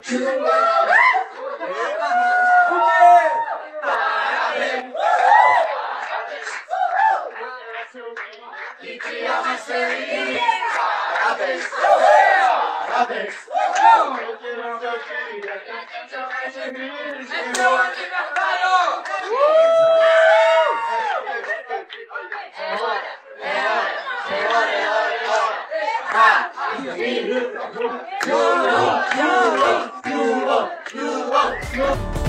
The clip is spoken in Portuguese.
Que dia mais feliz! Parabéns! Parabéns! É seu aniversário! É hora!